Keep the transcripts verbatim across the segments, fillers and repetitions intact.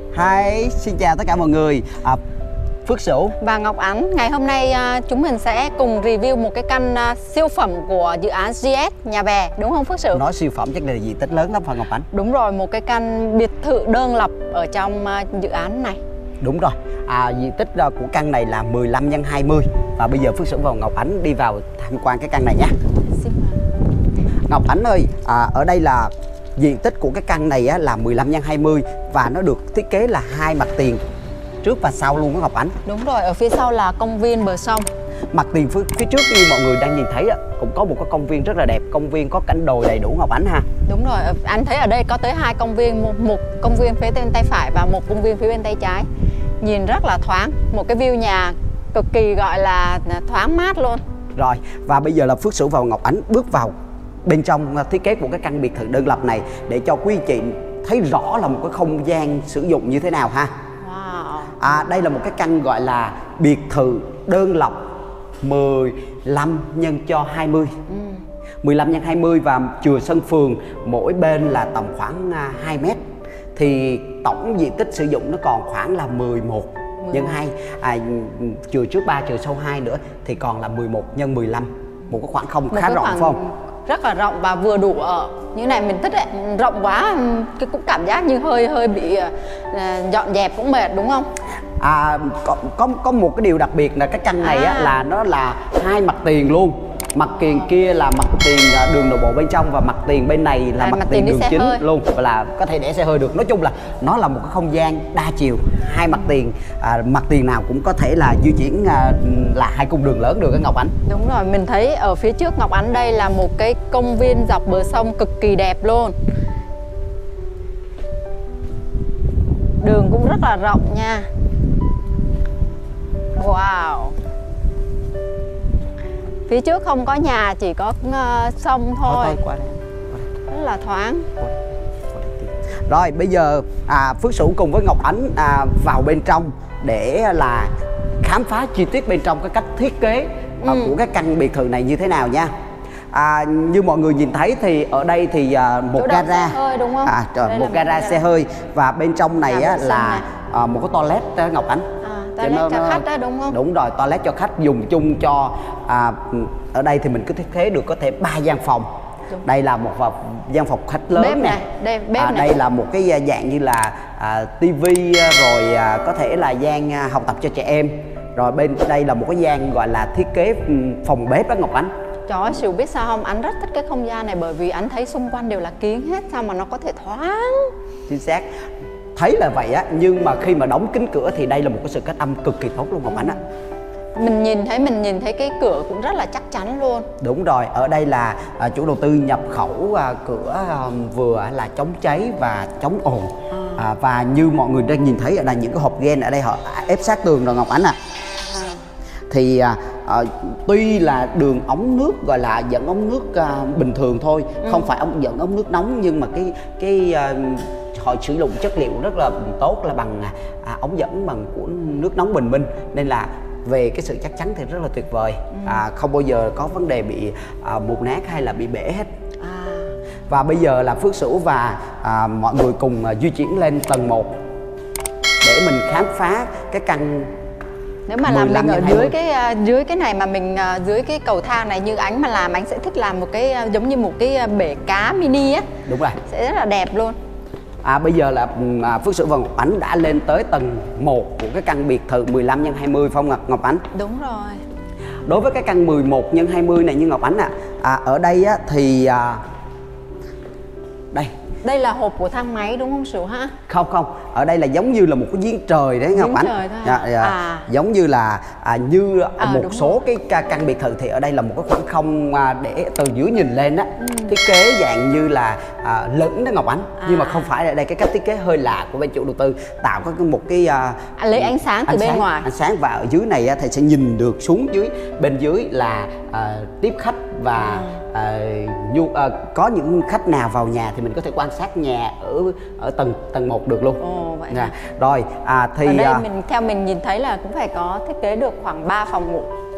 Hi, xin chào tất cả mọi người. à, Phước Sửu và Ngọc Ánh. Ngày hôm nay uh, chúng mình sẽ cùng review một cái căn uh, siêu phẩm của dự án giê ét Nhà Bè, đúng không Phước Sửu? nói siêu phẩm chắc là diện tích lớn lắm phải Ngọc Ánh? Đúng rồi, một cái căn biệt thự đơn lập ở trong uh, dự án này. Đúng rồi, à, diện tích uh, của căn này là mười lăm nhân hai mươi. Và bây giờ Phước Sửu và Ngọc Ánh đi vào tham quan cái căn này nhé. Xin mời. Ngọc Ánh ơi, à, ở đây là diện tích của cái căn này á, là mười lăm nhân hai mươi và nó được thiết kế là hai mặt tiền trước và sau luôn đó Ngọc Ánh. Đúng rồi, ở phía sau là công viên bờ sông. Mặt tiền phía, phía trước như mọi người đang nhìn thấy á, cũng có một cái công viên rất là đẹp. Công viên có cảnh đồi đầy đủ Ngọc Ánh ha. Đúng rồi, anh thấy ở đây có tới hai công viên, một, một công viên phía bên tay phải và một công viên phía bên tay trái. Nhìn rất là thoáng, một cái view nhà cực kỳ gọi là thoáng mát luôn. Rồi, và bây giờ là Phước Sửu và Ngọc Ánh bước vào bên trong thiết kế của cái căn biệt thự đơn lập này để cho quý anh chị thấy rõ là một cái không gian sử dụng như thế nào ha. Wow. À, đây là một cái căn gọi là biệt thự đơn lập mười lăm nhân cho hai mươi. Ừ. mười lăm nhân hai mươi và chừa sân phường mỗi bên là tầm khoảng hai mét. Thì tổng diện tích sử dụng nó còn khoảng là mười một nhân hai, à, chừa trước ba chừa sau hai nữa thì còn là mười một nhân mười lăm. Một cái khoảng không một khá rộng khoảng phải không? Rất là rộng và vừa đủ ở. Như này mình thích đấy, rộng quá cái cũng cảm giác như hơi hơi bị uh, dọn dẹp cũng mệt đúng không? À, có, có, có một cái điều đặc biệt là cái căn này à. á, là nó là hai mặt tiền luôn. Mặt tiền kia là mặt tiền đường nội bộ bên trong và mặt tiền bên này là à, mặt, mặt tiền tiền đường chính hơi. luôn, và là có thể để xe hơi được. Nói chung là nó là một cái không gian đa chiều, hai mặt tiền, à, mặt tiền nào cũng có thể là di chuyển, à, là hai cung đường lớn được cái Ngọc Ánh. Đúng rồi, mình thấy ở phía trước Ngọc Ánh đây là một cái công viên dọc bờ sông cực kỳ đẹp luôn. Đường cũng rất là rộng nha. Wow. Phía trước không có nhà, chỉ có uh, sông thôi. Thôi, thôi qua đây. Rất là thoáng. Rồi bây giờ à, Phước Sửu cùng với Ngọc Ánh à, vào bên trong để là khám phá chi tiết bên trong cái cách thiết kế à, ừ. của cái căn biệt thự này như thế nào nha. À, như mọi người nhìn thấy thì ở đây thì à, một gara, hơi, đúng không? À, trời, một gara xe hơi và bên trong này á, là à, một cái toilet đó, Ngọc Ánh. Toilet cho, cho khách đó đúng không? Đúng rồi, toilet cho khách dùng chung cho à, ở đây thì mình cứ thiết kế được có thể ba gian phòng. Đúng. Đây là một gian phòng khách lớn bếp nè. này, đây, bếp à, này. Đây là một cái dạng như là à, tivi rồi à, có thể là gian à, học tập cho trẻ em. Rồi bên đây là một cái gian gọi là thiết kế phòng bếp đó Ngọc Ánh. Trời ơi, Sửu biết sao không? Anh rất thích cái không gian này bởi vì anh thấy xung quanh đều là kiến hết, sao mà nó có thể thoáng. Chính xác. Thấy là vậy á, nhưng mà khi mà đóng kín cửa thì đây là một cái sự cách âm cực kỳ tốt luôn Ngọc Ánh á. Mình nhìn thấy mình nhìn thấy cái cửa cũng rất là chắc chắn luôn. Đúng rồi, ở đây là à, chủ đầu tư nhập khẩu à, cửa à, vừa là chống cháy và chống ồn. à. À, và như mọi người đang nhìn thấy ở đây những cái hộp gen ở đây họ ép sát tường rồi Ngọc Ánh ạ. À. À. Thì à, à, tuy là đường ống nước gọi là dẫn ống nước à, bình thường thôi, ừ. không phải ống dẫn ống nước nóng, nhưng mà cái cái à, họ sử dụng chất liệu rất là tốt là bằng à, ống dẫn bằng của nước nóng bình minh, nên là về cái sự chắc chắn thì rất là tuyệt vời. ừ. à, Không bao giờ có vấn đề bị à, mục nát hay là bị bể hết. à. Và bây giờ là Phước Sửu và à, mọi người cùng à, di chuyển lên tầng một để mình khám phá cái căn. Nếu mà làm mình ở dưới cái uh, dưới cái này mà mình uh, dưới cái cầu thang này như Ánh mà làm, Ánh sẽ thích làm một cái uh, giống như một cái uh, bể cá mini á. Đúng rồi, sẽ rất là đẹp luôn. À, bây giờ là à, Phước Sửu và Ngọc Ánh đã lên tới tầng một của cái căn biệt thự mười lăm nhân hai mươi phong Ngọc, Ngọc Ánh. Đúng rồi. Đối với cái căn mười một nhân hai mươi này như Ngọc Ánh ạ, à, à, ở đây á, thì à, đây đây là hộp của thang máy đúng không Sửu ha? Không không, ở đây là giống như là một cái giếng trời đấy Ngọc Ánh. Dạ, dạ. À. Giống như là à, như à, một số rồi. cái căn biệt thự thì ở đây là một cái khoảng không à, để từ dưới nhìn lên á, ừ. thiết kế dạng như là à, lửng đó Ngọc Ánh. À. Nhưng mà không phải, ở đây cái cách thiết kế hơi lạ của bên chủ đầu tư, tạo có một cái à, lấy ánh sáng từ ánh bên sáng, ngoài. Ánh sáng, và ở dưới này á, thì sẽ nhìn được xuống dưới, bên dưới là à, tiếp khách và ừ. à, nhu, à, có những khách nào vào nhà thì mình có thể quan sát nhà ở ở tầng tầng một được luôn. Ồ, vậy à, rồi à, thì ở đây à, mình theo mình nhìn thấy là cũng phải có thiết kế được khoảng ba phòng ngủ.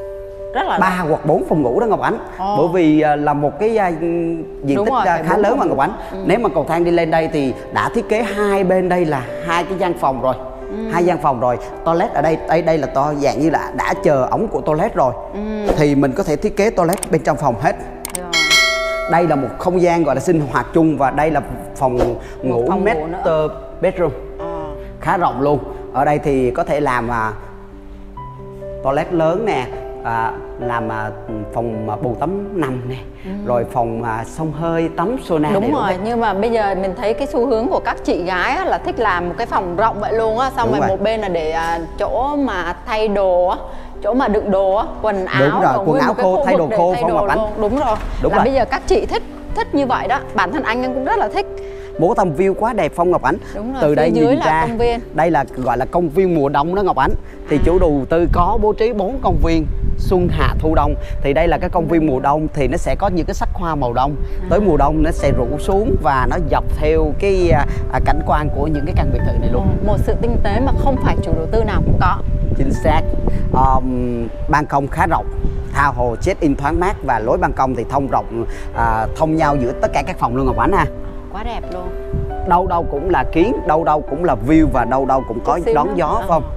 rất là ba hoặc bốn phòng ngủ đó Ngọc Ánh. Ồ. Bởi vì uh, là một cái uh, diện Đúng tích rồi, uh, khá lớn mà Ngọc Ánh. Ừ. Nếu mà cầu thang đi lên đây thì đã thiết kế hai bên đây là hai cái gian phòng rồi. Ừ. Hai gian phòng rồi, toilet ở đây, đây đây là to dạng như là đã chờ ống của toilet rồi. Ừ. Thì mình có thể thiết kế toilet bên trong phòng hết. Rồi. Đây là một không gian gọi là sinh hoạt chung và đây là phòng một ngủ phòng master bedroom. À. Khá rộng luôn. Ở đây thì có thể làm uh, toilet lớn nè, à, làm à, phòng à, bồn tắm nằm nè, ừ. rồi phòng à, xông hơi tắm sauna. Đúng rồi, nhưng mà bây giờ mình thấy cái xu hướng của các chị gái á, là thích làm một cái phòng rộng vậy luôn á, xong rồi một bên là để à, chỗ mà thay đồ á, chỗ mà đựng đồ á, quần áo. Đúng rồi, quần áo khô, thay đồ khô không Ngọc Ánh. Đúng rồi, đúng là rồi. Bây giờ các chị thích thích như vậy đó, bản thân anh cũng rất là thích. Một tầm view quá đẹp Phong Ngọc Ánh. Đúng rồi, từ đây dưới nhìn là ra công viên. Đây là gọi là công viên mùa đông đó Ngọc Ánh. Thì à. chủ đầu tư có bố trí bốn công viên xuân hạ thu đông. Thì đây là cái công viên mùa đông thì nó sẽ có những cái sắc hoa màu đông. À. Tới mùa đông nó sẽ rủ xuống và nó dọc theo cái à, cảnh quan của những cái căn biệt thự này luôn. Ồ, một sự tinh tế mà không phải chủ đầu tư nào cũng có. Chính xác. um, Ban công khá rộng, tha hồ check-in thoáng mát và lối ban công thì thông rộng, à, thông nhau giữa tất cả các phòng luôn Ngọc Ánh ha. Quá đẹp luôn. Đâu đâu cũng là kiến, đâu đâu cũng là view và đâu đâu cũng có đón gió phải không?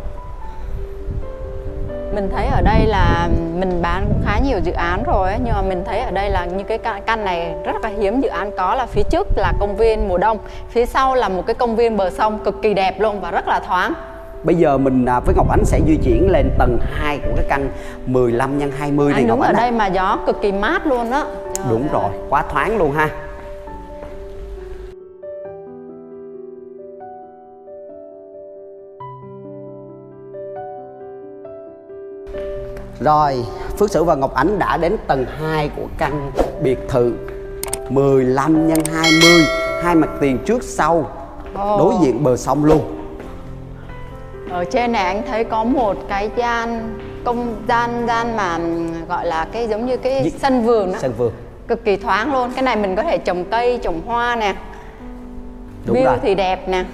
Mình thấy ở đây là mình bán cũng khá nhiều dự án rồi ấy, nhưng mà mình thấy ở đây là như cái căn này rất là hiếm dự án có, là phía trước là công viên mùa đông, phía sau là một cái công viên bờ sông cực kỳ đẹp luôn và rất là thoáng. Bây giờ mình với Ngọc Ánh sẽ di chuyển lên tầng hai của cái căn mười lăm nhân hai mươi này Ngọc Ánh. Đứng ở đây mà gió cực kỳ mát luôn đó. Đúng rồi, quá thoáng luôn ha. Rồi, Phước Sử và Ngọc Ánh đã đến tầng hai của căn biệt thự mười lăm nhân hai mươi, hai mặt tiền trước sau, oh. đối diện bờ sông luôn. Ở trên này anh thấy có một cái gian công gian gian mà gọi là cái giống như cái D sân vườn đó. Sân vườn. Cực kỳ thoáng luôn. Cái này mình có thể trồng cây, trồng hoa nè. Đúng View rồi. thì đẹp nè.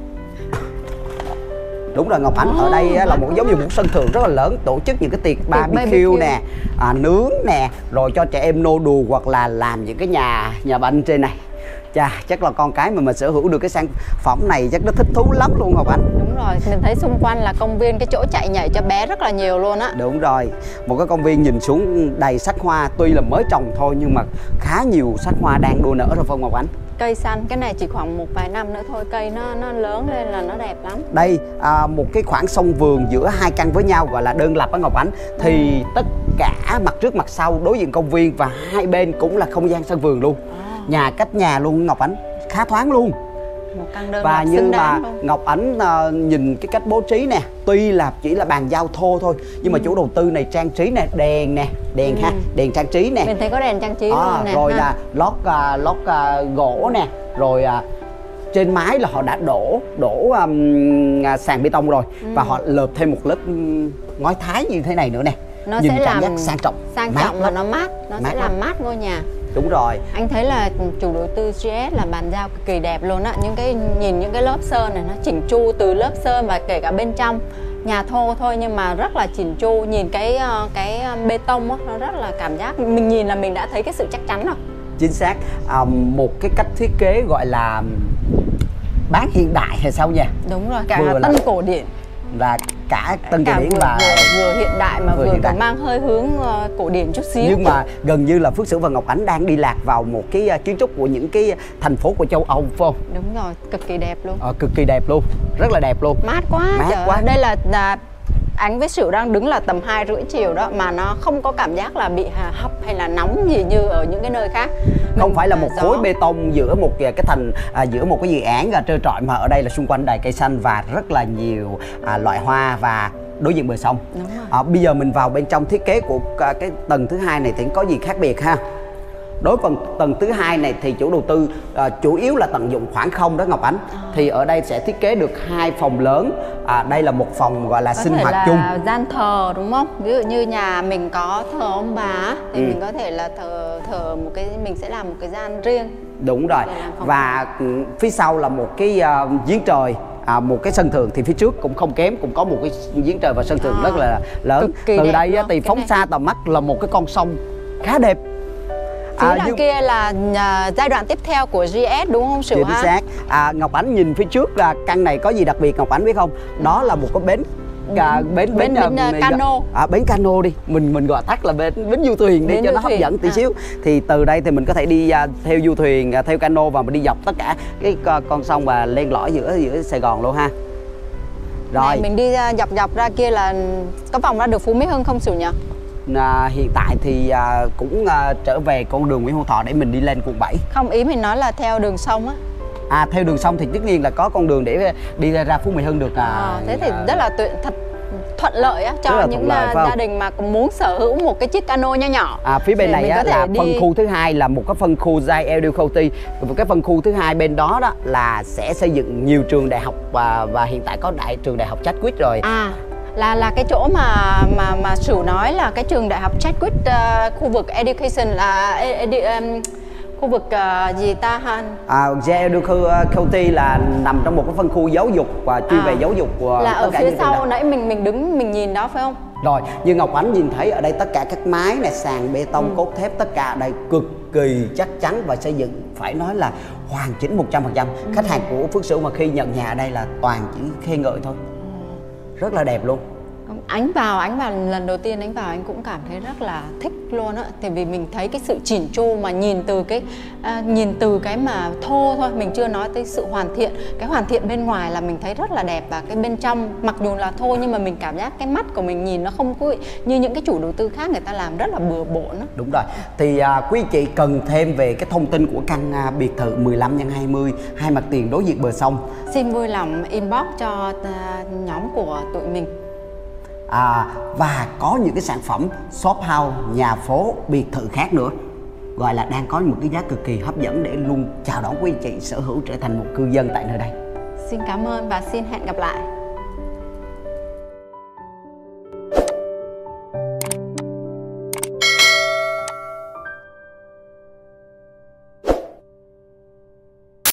Đúng rồi Ngọc Ánh, oh, ở đây là một giống như một sân thượng rất là lớn, tổ chức những cái tiệc barbecue nè, à, nướng nè, rồi cho trẻ em nô đùa hoặc là làm những cái nhà nhà banh trên này. Chà, chắc là con cái mà mình sở hữu được cái sản phẩm này chắc nó thích thú lắm luôn Ngọc Ánh. Đúng rồi, mình thấy xung quanh là công viên, cái chỗ chạy nhảy cho bé rất là nhiều luôn á. Đúng rồi, một cái công viên nhìn xuống đầy sắc hoa, tuy là mới trồng thôi nhưng mà khá nhiều sắc hoa đang đua nở rồi phải không Ngọc Ánh? Cây xanh, cái này chỉ khoảng một vài năm nữa thôi, cây nó nó lớn lên là nó đẹp lắm. Đây, à, một cái khoảng sông vườn giữa hai căn với nhau gọi là đơn lập á Ngọc Ánh. Thì tất cả mặt trước mặt sau đối diện công viên và hai bên cũng là không gian sân vườn luôn. À. Nhà cách nhà luôn Ngọc Ánh, khá thoáng luôn. Một căn đơn và lập như mà luôn. Ngọc Ánh uh, nhìn cái cách bố trí nè, tuy là chỉ là bàn giao thô thôi nhưng ừ. mà chủ đầu tư này trang trí nè, đèn nè, đèn ừ. ha, đèn trang trí nè. Mình thấy có đèn trang trí à, luôn nè. Rồi ha. là lót uh, lót uh, gỗ nè, rồi uh, trên mái là họ đã đổ đổ um, sàn bê tông rồi ừ. và họ lợp thêm một lớp um, ngói thái như thế này nữa nè. Nó nhìn sẽ cảm làm giác sang trọng, sang mát trọng và nó mát, nó mát sẽ lắm. làm mát ngôi nhà. Đúng rồi. Anh thấy là chủ đầu tư giê ét là bàn giao cực kỳ đẹp luôn á. Những cái nhìn những cái lớp sơn này nó chỉnh chu từ lớp sơn và kể cả bên trong nhà thô thôi nhưng mà rất là chỉnh chu. Nhìn cái cái bê tông á, nó rất là cảm giác mình nhìn là mình đã thấy cái sự chắc chắn rồi. Chính xác. À, một cái cách thiết kế gọi là bán hiện đại hay sao nha? Đúng rồi, cả vừa tân là... cổ điển và cả tân cả cổ điển vừa, và vừa, vừa hiện đại mà vừa, vừa đại. mang hơi hướng uh, cổ điển chút xíu. Nhưng mà gần như là Phước Sử và Ngọc Ánh đang đi lạc vào một cái uh, kiến trúc của những cái thành phố của châu Âu phải không? Đúng rồi, cực kỳ đẹp luôn. Ờ, cực kỳ đẹp luôn, rất là đẹp luôn. Mát quá. Mát trời quá. Đây là, là Ánh với Sửu đang đứng là tầm hai rưỡi chiều đó mà nó không có cảm giác là bị hấp hay là nóng gì như ở những cái nơi khác. Không Mình phải là một gió. khối bê tông giữa một cái thành à, giữa một cái dự án à, trơ trọi, mà ở đây là xung quanh đầy cây xanh và rất là nhiều à, loại hoa và đối diện bờ sông. À, bây giờ mình vào bên trong thiết kế của à, cái tầng thứ hai này thì có gì khác biệt ha? Đối với tầng thứ hai này thì chủ đầu tư à, chủ yếu là tận dụng khoảng không đó Ngọc Ánh. À. Thì ở đây sẽ thiết kế được hai phòng lớn. À, đây là một phòng gọi là có sinh thể hoạt là chung. Gian thờ đúng không? Ví dụ như nhà mình có thờ ông bà thì ừ. mình có thể là thờ thờ một cái mình sẽ làm một cái gian riêng. Đúng rồi. Và phía sau là một cái uh, giếng trời à, một cái sân thượng thì phía trước cũng không kém, cũng có một cái giếng trời và sân thượng à, rất là lớn. Từ đây á, thì phóng này. xa tầm mắt là một cái con sông khá đẹp. Phía à, đằng nhưng... kia là uh, giai đoạn tiếp theo của giê ét đúng không Sửu ha? Chính xác. À, Ngọc Ánh nhìn phía trước là căn này có gì đặc biệt Ngọc Ánh biết không? Đó là một cái bến à, bến bến, bến, bến uh, cano. À, bến cano đi, mình mình gọi tắt là bến bến du thuyền đi bến cho nó hấp thuyền. dẫn tí à. xíu. Thì từ đây thì mình có thể đi uh, theo du thuyền, uh, theo cano và mình đi dọc tất cả cái uh, con sông và len lỏi giữa giữa Sài Gòn luôn ha. Rồi này, mình đi uh, dọc dọc ra kia là có vòng ra được Phú Mỹ Hưng không Sửu nhỉ? À, hiện tại thì à, cũng à, trở về con đường Nguyễn Hữu Thọ để mình đi lên quận bảy. Không, ý mình nói là theo đường sông á. À, theo đường sông thì tất nhiên là có con đường để đi ra Phú Mỹ Hưng được. À, à, thế thì à, rất là tuyệt, thật thuận lợi á, cho những lợi, gia đình mà muốn sở hữu một cái chiếc cano nho nhỏ. À, phía bên này á, là đi... phân khu thứ hai là một cái phân khu Jai Educati. Một cái phân khu thứ hai bên đó đó là sẽ xây dựng nhiều trường đại học và và hiện tại có đại trường đại học Chadwick rồi. À. là là cái chỗ mà mà mà Sửu nói là cái trường đại học Chadwick, uh, khu vực education là edu, um, khu vực uh, gì ta han? À, Jai Educati là nằm trong một cái phân khu giáo dục và chuyên à, về giáo dục của là ở phía sau nãy mình mình đứng mình nhìn đó phải không? Rồi, như Ngọc Ánh nhìn thấy ở đây tất cả các mái này, sàn bê tông, ừ. cốt thép, tất cả ở đây cực kỳ chắc chắn và xây dựng phải nói là hoàn chỉnh một trăm phần trăm. Ừ. Khách hàng của Phước Sửu mà khi nhận nhà ở đây là toàn chỉ khen ngợi thôi. Rất là đẹp luôn. Ánh vào, ánh vào lần đầu tiên ánh vào anh cũng cảm thấy rất là thích luôn á. Tại vì mình thấy cái sự chỉn chu mà nhìn từ cái à, nhìn từ cái mà thô thôi, mình chưa nói tới sự hoàn thiện. Cái hoàn thiện bên ngoài là mình thấy rất là đẹp, và cái bên trong mặc dù là thô nhưng mà mình cảm giác cái mắt của mình nhìn nó không có như những cái chủ đầu tư khác người ta làm rất là bừa bộn á. Đúng rồi. Thì à, quý chị cần thêm về cái thông tin của căn à, biệt thự mười lăm nhân hai mươi, hai mặt tiền đối diện bờ sông, xin vui lòng inbox cho à, nhóm của tụi mình. À, và có những cái sản phẩm shop house, nhà phố, biệt thự khác nữa, gọi là đang có một cái giá cực kỳ hấp dẫn để luôn chào đón quý anh chị sở hữu trở thành một cư dân tại nơi đây. Xin cảm ơn và xin hẹn gặp lại.